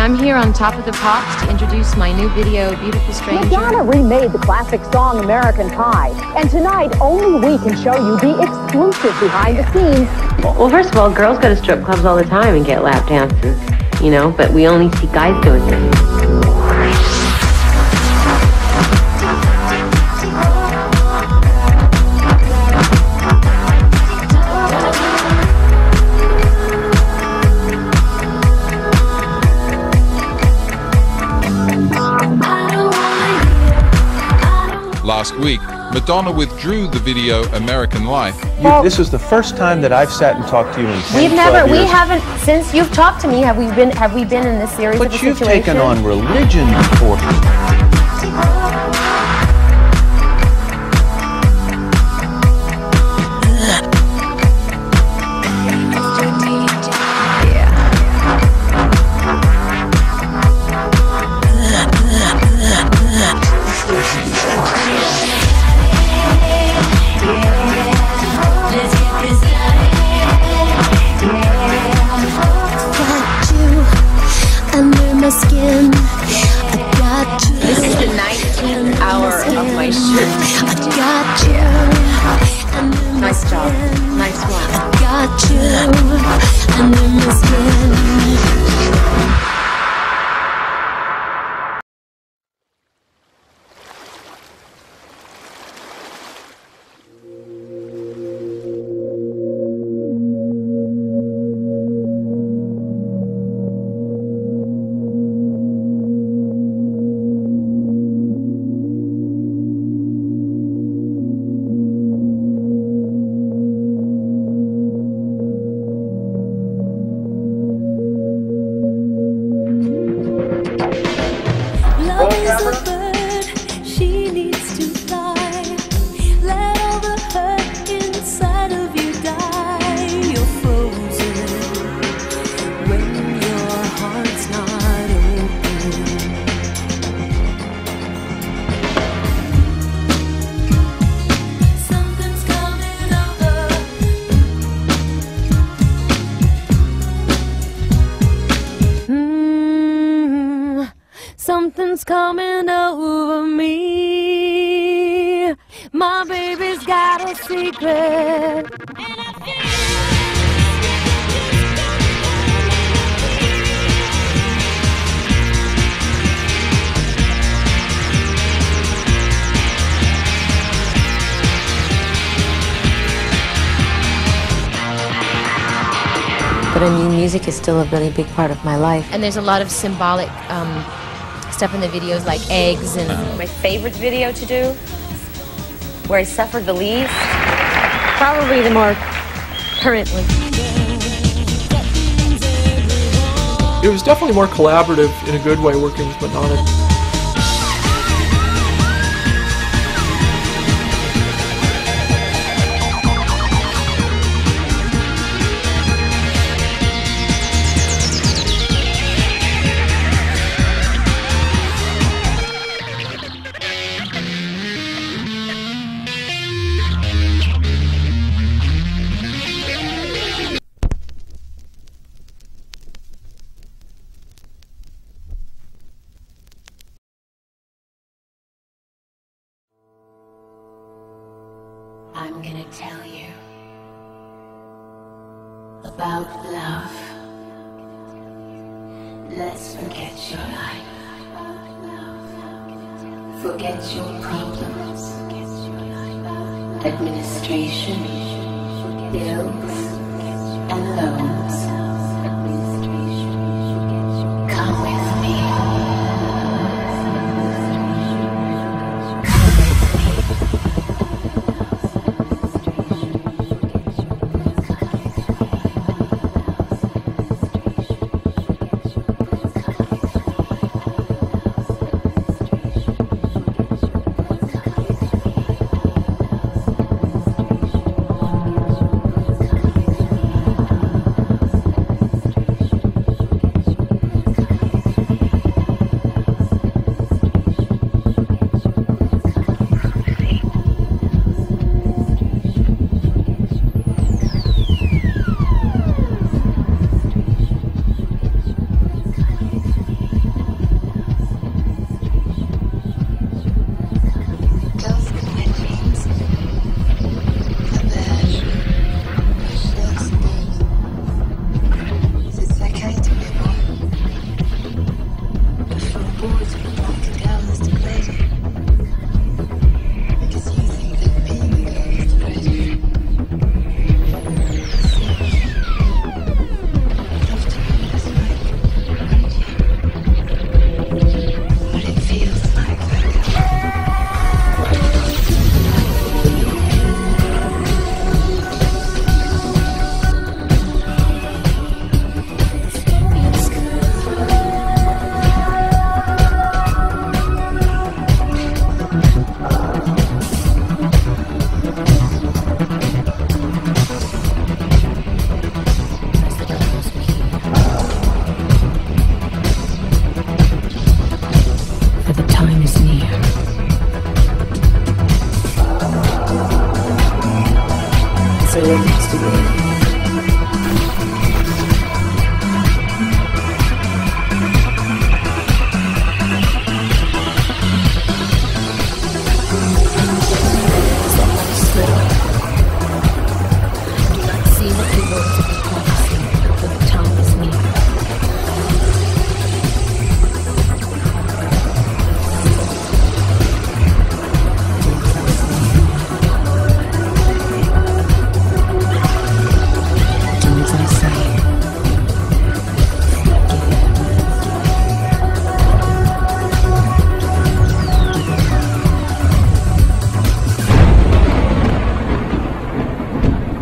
I'm here on Top of the Pops to introduce my new video, Beautiful Stranger. Madonna remade the classic song American Pie, and tonight only we can show you the exclusive behind the scenes. Well, first of all, girls go to strip clubs all the time and get lap dances, you know, but we only see guys doing this. Last week, Madonna withdrew the video American Life. This is the first time that I've sat and talked to you in 10, We've never, 12 years. we haven't, since you've talked to me, have we been in this series of a But situation? you've taken on religion before. Skin. I got you. This is the 19th hour of my shoot. I got you. Nice job. Nice one. I got you under my skin. Something's coming over me. My baby's got a secret. But I mean, music is still a really big part of my life. And there's a lot of symbolic stuff in the videos, like eggs and... My favorite video to do, where I suffered the least, probably the more currently. It was definitely more collaborative in a good way working with Madonna. I'm gonna tell you about love. Let's forget your life. Forget your problems. Administration, bills, and loans. Come with me.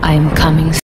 I'm coming.